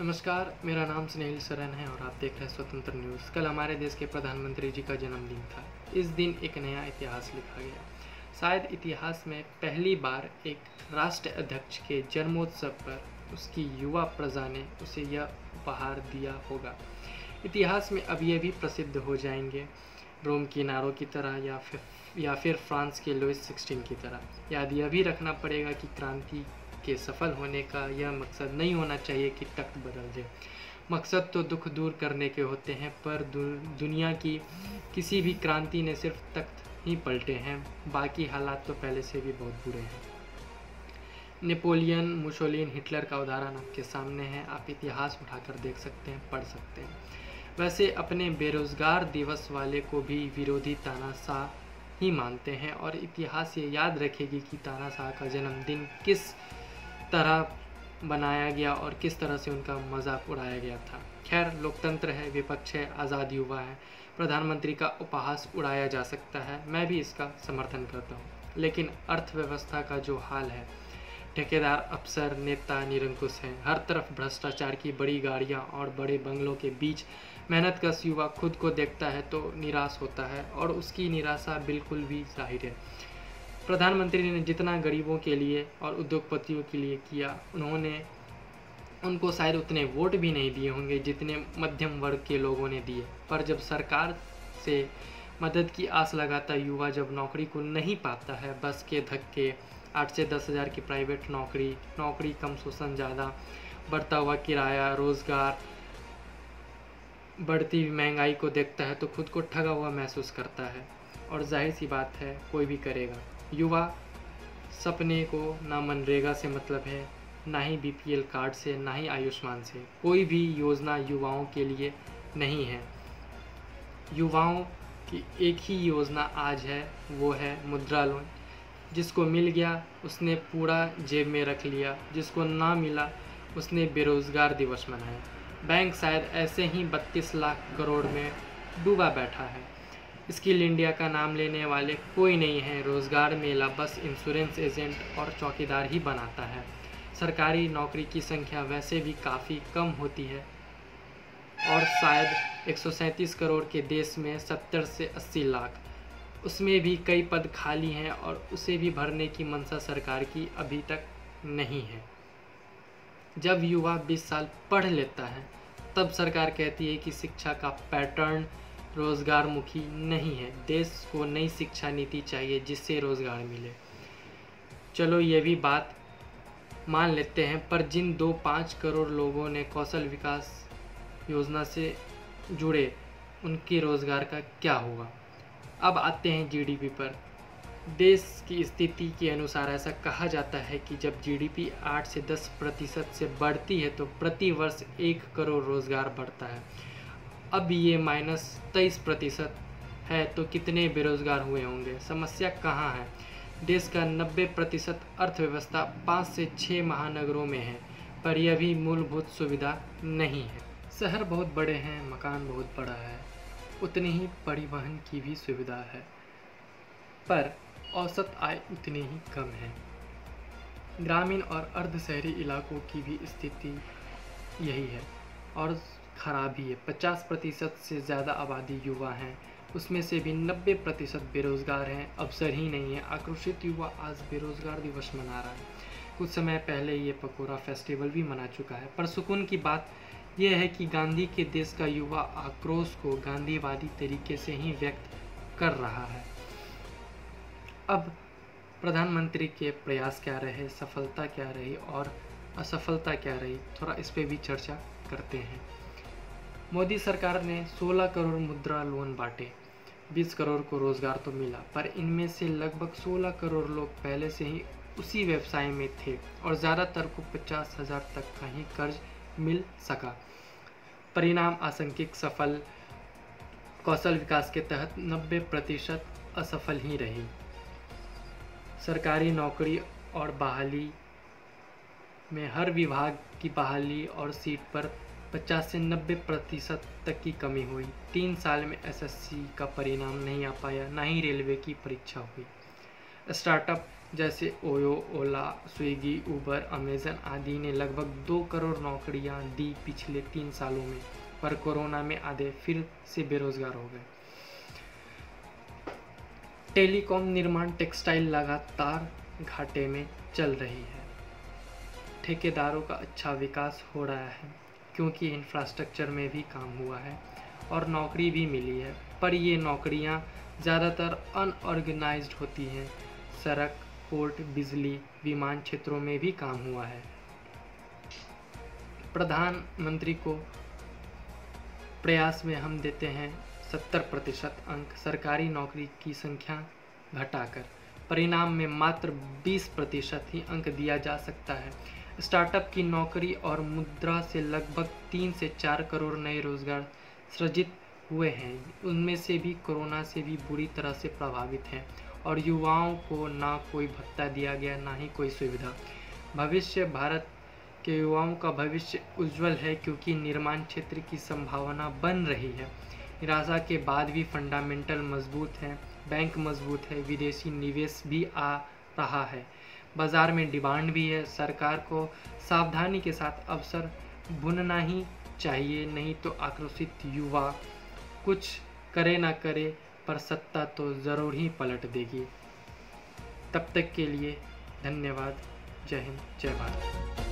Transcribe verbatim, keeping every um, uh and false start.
नमस्कार, मेरा नाम स्नेहिल सरन है और आप देख रहे हैं स्वतंत्र न्यूज़। कल हमारे देश के प्रधानमंत्री जी का जन्मदिन था। इस दिन एक नया इतिहास लिखा गया। शायद इतिहास में पहली बार एक राष्ट्र अध्यक्ष के जन्मोत्सव पर उसकी युवा प्रजा ने उसे यह उपहार दिया होगा। इतिहास में अब ये भी प्रसिद्ध हो जाएंगे, रोम की नारों की तरह या फिर या फिर फ्रांस के लुइस सिक्सटीन की तरह। याद यह भी रखना पड़ेगा कि क्रांति के सफल होने का यह मकसद नहीं होना चाहिए कि तख्त बदल दे। मकसद तो दुख दूर करने के होते हैं, पर दु, दुनिया की किसी भी क्रांति ने सिर्फ तख्त ही पलटे हैं, बाकी हालात तो पहले से भी बहुत बुरे हैं। नेपोलियन, मुसोलिन, हिटलर का उदाहरण आपके सामने है। आप इतिहास उठाकर देख सकते हैं, पढ़ सकते हैं। वैसे अपने बेरोजगार दिवस वाले को भी विरोधी तानाशाह ही मानते हैं और इतिहास ये याद रखेगी कि तानाशाह का जन्मदिन किस तरह बनाया गया और किस तरह से उनका मजाक उड़ाया गया था। खैर, लोकतंत्र है, विपक्ष है, आज़ाद युवा है, प्रधानमंत्री का उपहास उड़ाया जा सकता है, मैं भी इसका समर्थन करता हूँ। लेकिन अर्थव्यवस्था का जो हाल है, ठेकेदार, अफसर, नेता निरंकुश हैं। हर तरफ भ्रष्टाचार की बड़ी गाड़ियाँ और बड़े बंगलों के बीच मेहनतकश युवा खुद को देखता है तो निराश होता है और उसकी निराशा बिल्कुल भी जाहिर है। प्रधानमंत्री ने जितना गरीबों के लिए और उद्योगपतियों के लिए किया, उन्होंने उनको शायद उतने वोट भी नहीं दिए होंगे जितने मध्यम वर्ग के लोगों ने दिए। पर जब सरकार से मदद की आस लगाता युवा जब नौकरी को नहीं पाता है, बस के धक्के, आठ से दस हज़ार की प्राइवेट नौकरी, नौकरी कम शोषण ज़्यादा, बढ़ता हुआ किराया, रोज़गार, बढ़ती महंगाई को देखता है तो खुद को ठगा हुआ महसूस करता है। और जाहिर सी बात है, कोई भी करेगा। युवा सपने को ना मनरेगा से मतलब है, ना ही बीपीएल कार्ड से, ना ही आयुष्मान से। कोई भी योजना युवाओं के लिए नहीं है। युवाओं की एक ही योजना आज है, वो है मुद्रा लोन। जिसको मिल गया उसने पूरा जेब में रख लिया, जिसको ना मिला उसने बेरोज़गार दिवस मनाया। बैंक शायद ऐसे ही बत्तीस लाख करोड़ में डूबा बैठा है। स्किल इंडिया का नाम लेने वाले कोई नहीं है। रोज़गार मेला बस इंश्योरेंस एजेंट और चौकीदार ही बनाता है। सरकारी नौकरी की संख्या वैसे भी काफ़ी कम होती है और शायद एक सौ सैंतीस करोड़ के देश में सत्तर से अस्सी लाख, उसमें भी कई पद खाली हैं और उसे भी भरने की मंशा सरकार की अभी तक नहीं है। जब युवा बीस साल पढ़ लेता है तब सरकार कहती है कि शिक्षा का पैटर्न रोज़गार मुखी नहीं है। देश को नई शिक्षा नीति चाहिए जिससे रोज़गार मिले। चलो ये भी बात मान लेते हैं, पर जिन दो पाँच करोड़ लोगों ने कौशल विकास योजना से जुड़े, उनके रोज़गार का क्या हुआ? अब आते हैं जीडीपी पर। देश की स्थिति के अनुसार ऐसा कहा जाता है कि जब जीडीपी आठ से दस प्रतिशत से बढ़ती है तो प्रति वर्ष एक करोड़ रोज़गार बढ़ता है। अब ये माइनस तेईस प्रतिशत है तो कितने बेरोज़गार हुए होंगे? समस्या कहाँ है? देश का नब्बे प्रतिशत अर्थव्यवस्था पाँच से छः महानगरों में है, पर यह भी मूलभूत सुविधा नहीं है। शहर बहुत बड़े हैं, मकान बहुत बड़ा है, उतनी ही परिवहन की भी सुविधा है, पर औसत आय उतनी ही कम है। ग्रामीण और अर्ध शहरी इलाकों की भी स्थिति यही है और ख़राब ही है। पचास प्रतिशत से ज़्यादा आबादी युवा हैं, उसमें से भी नब्बे प्रतिशत बेरोज़गार हैं, अवसर ही नहीं है। आक्रोशित युवा आज बेरोज़गार दिवस मना रहा है। कुछ समय पहले ये पकोड़ा फेस्टिवल भी मना चुका है। पर सुकून की बात यह है कि गांधी के देश का युवा आक्रोश को गांधीवादी तरीके से ही व्यक्त कर रहा है। अब प्रधानमंत्री के प्रयास क्या रहे, सफलता क्या रही और असफलता क्या रही, थोड़ा इस पे भी चर्चा करते हैं। मोदी सरकार ने सोलह करोड़ मुद्रा लोन बांटे, बीस करोड़ को रोज़गार तो मिला, पर इनमें से लगभग सोलह करोड़ लोग पहले से ही उसी व्यवसाय में थे और ज़्यादातर को पचास हज़ार तक का ही कर्ज मिल सका। परिणाम आंशिक सफल। कौशल विकास के तहत नब्बे प्रतिशत असफल ही रही। सरकारी नौकरी और बहाली में हर विभाग की बहाली और सीट पर पचास से नब्बे प्रतिशत तक की कमी हुई। तीन साल में एसएससी का परिणाम नहीं आ पाया, ना ही रेलवे की परीक्षा हुई। स्टार्टअप जैसे ओयो, ओला, स्विगी, उबर, अमेजन आदि ने लगभग दो करोड़ नौकरियां दी पिछले तीन सालों में, पर कोरोना में आधे फिर से बेरोजगार हो गए। टेलीकॉम, निर्माण, टेक्सटाइल लगातार घाटे में चल रही है। ठेकेदारों का अच्छा विकास हो रहा है क्योंकि इंफ्रास्ट्रक्चर में भी काम हुआ है और नौकरी भी मिली है, पर ये नौकरियां ज़्यादातर अनऑर्गेनाइज्ड होती हैं। सड़क, पोर्ट, बिजली, विमान क्षेत्रों में भी काम हुआ है। प्रधानमंत्री को प्रयास में हम देते हैं सत्तर प्रतिशत अंक सरकारी नौकरी की संख्या घटाकर, परिणाम में मात्र बीस प्रतिशत ही अंक दिया जा सकता है। स्टार्टअप की नौकरी और मुद्रा से लगभग तीन से चार करोड़ नए रोजगार सृजित हुए हैं, उनमें से भी कोरोना से भी बुरी तरह से प्रभावित हैं और युवाओं को ना कोई भत्ता दिया गया, ना ही कोई सुविधा। भविष्य भारत के युवाओं का भविष्य उज्जवल है क्योंकि निर्माण क्षेत्र की संभावना बन रही है। निराशा के बाद भी फंडामेंटल मजबूत हैं, बैंक मजबूत है, विदेशी निवेश भी आ रहा है, बाजार में डिमांड भी है। सरकार को सावधानी के साथ अवसर भुनना ही चाहिए, नहीं तो आक्रोशित युवा कुछ करे ना करे पर सत्ता तो ज़रूर ही पलट देगी। तब तक के लिए धन्यवाद। जय हिंद, जय भारत।